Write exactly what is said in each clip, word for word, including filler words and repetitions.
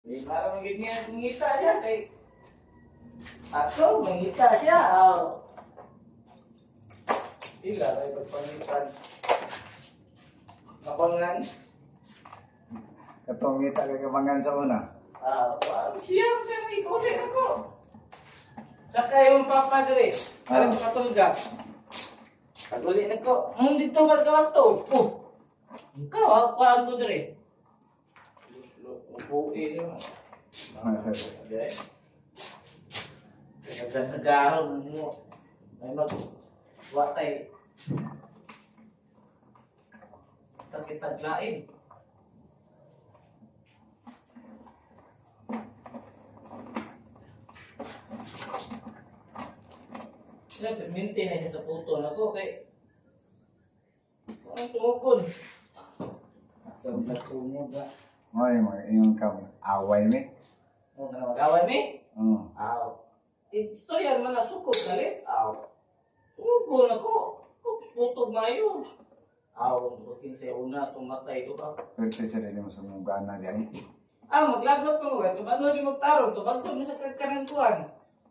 Di para magiging mangita siya kay ako, mangita siya. Oh. Ila kay pagpangitan. Mapangan. Katong ngita kay kamangan sa una. Ah, wow, siya siya na ikulit ako. Saka yung papa dire, Ah. ano katulga. Kagulit nako. Mong dito ka gawas to. Oh. Ikaw, ako ko dire. Upuin mo. Okay. Nagkasagaron mo. May mag-watay. Takitaglain. Siyempre, maintain na siya sa puto na ko. Kay, ang tumupon. So, nagsumog na. Oy, mga iyong kam away mi. O, na mag-away mi? Oo. Aw. Istorya naman na sukog galit. Aw. Sumugol na ko. Putog mayo. Aw, bukin sa una, tumatay ito ba? Pero sa rin mo sumugan na diyan. Ah, maglagot pa mo. Tubag mo di magtarong. Tubag mo sa kagkanangkuhan.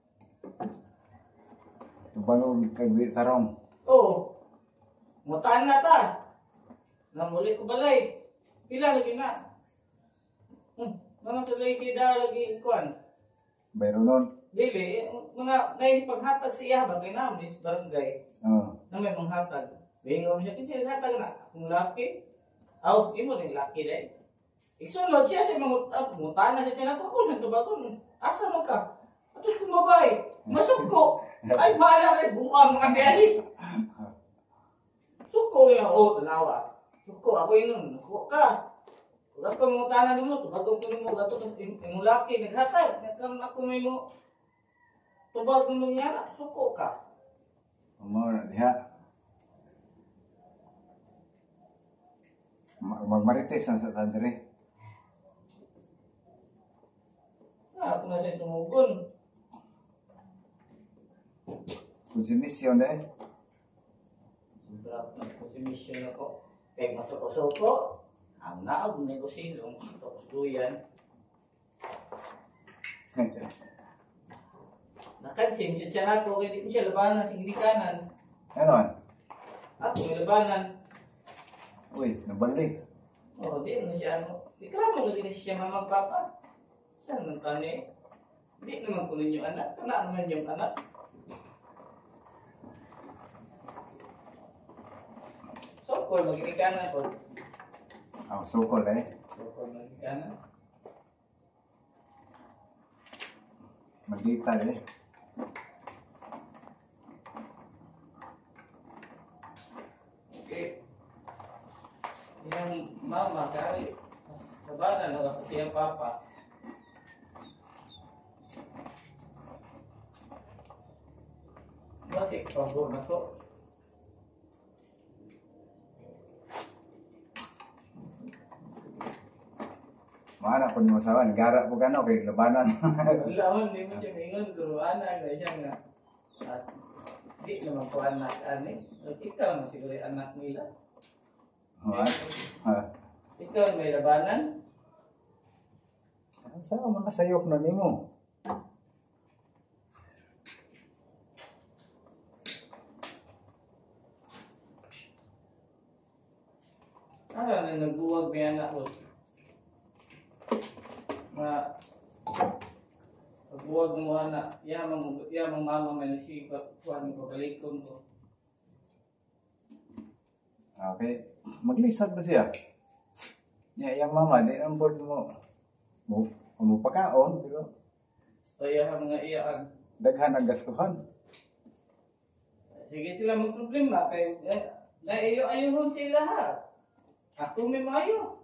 Tubang kag tarong. Oo. Mutaan na ta. Namuli ko balay. Pila lagi na. Hmm. Mga sa lagi da lagi kuan. Bayro nun. Dili, mga naipaghatag siya ba kay namin sa barangay Oo. na may manghatag. Bingo siya kasi hatag na. Kung laki, aw, imo rin laki dai. Iksunod siya sa mga uh, mutaan na sa tinako ko sa tubagon. Asa man ka? Atos kung babay. Masuk ko. Ay, bahala kay buang mga biyahe. Suko ya, oh, tanawa. Suko, ako yun. Suko ka. Kung ako mga tanan mo, tubagong ko mo, gato ka yung laki, naghatag. Nagkam ako may mo. Tubagong mo niya, suko ka. Mo na diha. Magmarites na sa tadre. Ah, ako na siya sumugon. Kung si misyon eh. Sobrang nagposimisyon ako. Kaya masoko-soko, ang naag negosilong, tapos duyan. Nakansin siya siya nato, kaya di mo siya labanan sa gilikanan. Ano? Ako may labanan. Uy, nabalik. Oo, di mo siya ano. Ikramo lagi na siya mamang papa. Saan man tani? Di naman ko ninyo anak. Kana naman yung anak. So, kung magigikanan ko. Ah, sukol eh. So, kung magigikanan. Magita eh. Okay. Yung mama, kaya sabanan na sa siyang papa. Masik, pagod na to. Mana pun mo sawan, gara po gano kay labanan. Wala man, di mo siya mingon, duruanan na siya nga. At di naman ko anak, ani. At ikaw na siguro yung anak nila. Ha? Ha? Ikaw may labanan. Sa man kasayop na nimo. Ano na nagbuwag may anak ko? Ma pagbuwag mo anak, yamang yamang mama may nasipa kuan ko kalikon ko. Okay. Maglisod ba siya? Ya, yang mama di ampun mo. Mo mo pakaon pero Kaya mga iyaan. daghan ang gastuhan. Sige sila magproblema kay eh, naiyo-ayuhon sila ha. Ako may mayo.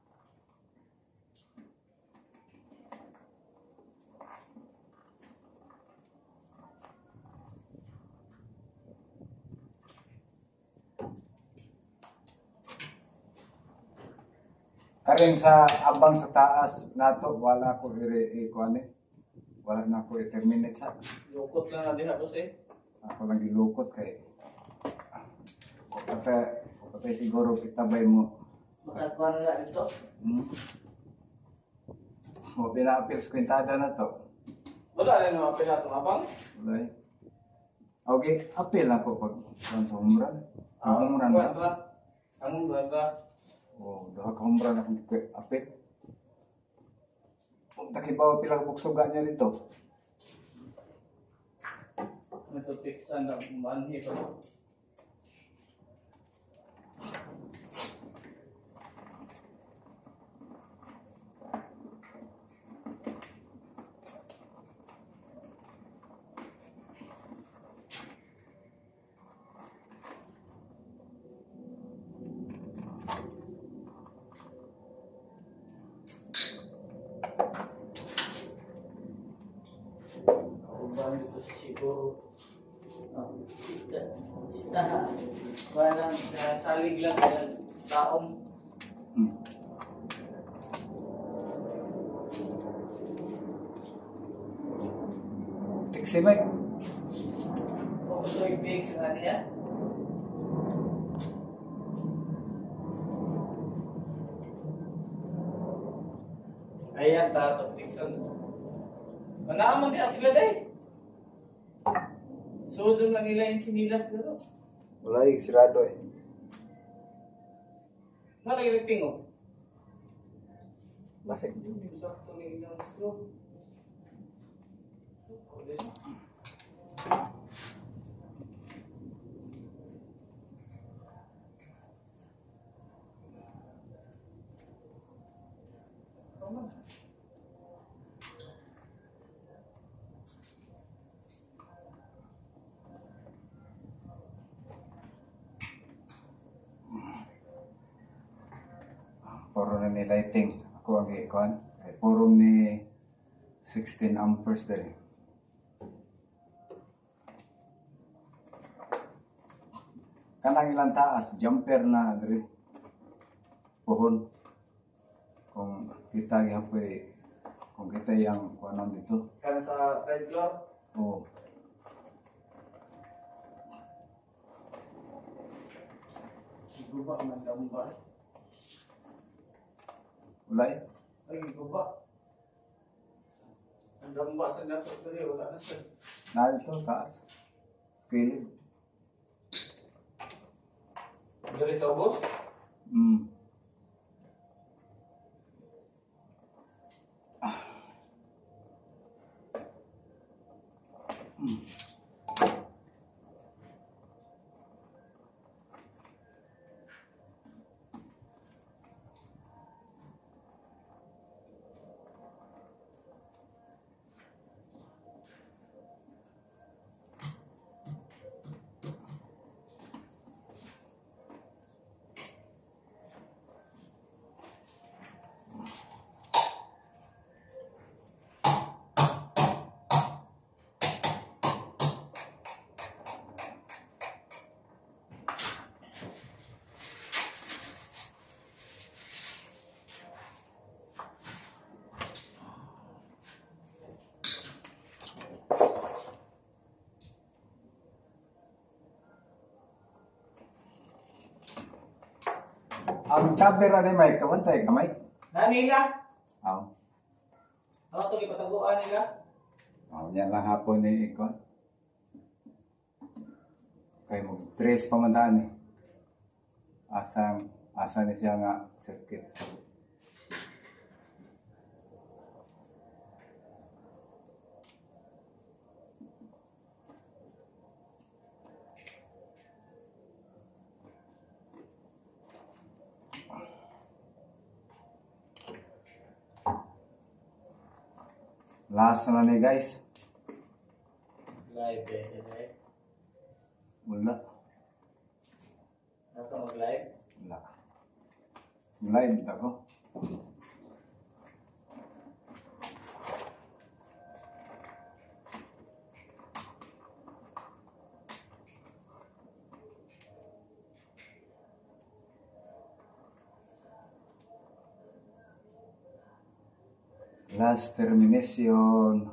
Karing sa abang sa taas nato wala ko ire kuan eh. Wala na ko i-terminate sa. Lukot lang na diha boss eh. Ako lang gilukot kay Kata, kata siguro kita bay mo. Makakuha na lang ito. Hmm? Mo pina-appeal sa kwintada na to. Wala na naman pila itong abang. Wala eh. Okay, appeal na ko pag pag sa humran. Ang humran Kuwan ba? ba? Ang humran ba? Oh, duha ka humran akong kwe- appeal. Kung takibaw pila ka buksuga niya dito. Ito tiksan na manhi pa. Uban dito sa siguro. Ah, sita. Sita. Parang uh, salig lang ng taong. Hmm. Tiksi Mike. O gusto i-bake sa kanya. Ayan, tato. Tiksan. Manaaman din sila day. So, doon lang nila yung sinilas doon. Wala eh, sirado eh. Nalagay mo. Basig. Hindi ko sakto na ilang ito. Puro na ni lighting. Ako ang ikuan. Ay puro ni sixteen amperes dali. Kanang ilang taas, jumper na dali. Puhon. Kung kita yapoy, kung kita yang kuanan dito. Kan sa third floor. Oh, Guba man gamba. wala eh. Ay, guba. Ang gamba sa dapat dali wala na siya. Narito, taas. Skilid. Dari sa ubos. Hmm. Hmm. Ang camera ni Mike, kabantay ka Mike? Nanila. Aw. Ano ito ipataguan nila? Aw, yan lang hapon ni Iko. Kay mo tres pamandaan eh. Asang, asa ni siya nga circuit. Last na ni guys. Live eh. Live. Wala. Ano ito mag-live? Wala. Live ako. Last termination.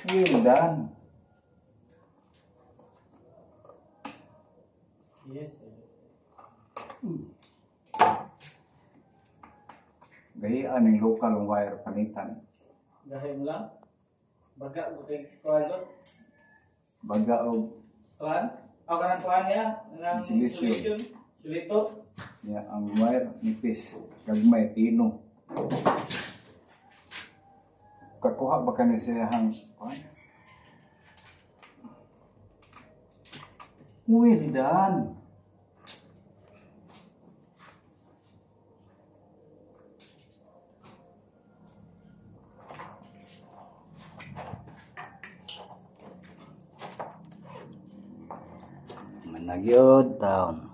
Well done. Yes. Gahian yung local wire panitan. Dahil mo lang. Baga, butay squadron. Baga o Kuan? O kanang kuan niya? Ng Insulation. insulation. Sulito. ya, ang wire nipis. Gagmay, pino. Kakuha ba ka ni siyang kuhan? Well done. Managyod taon.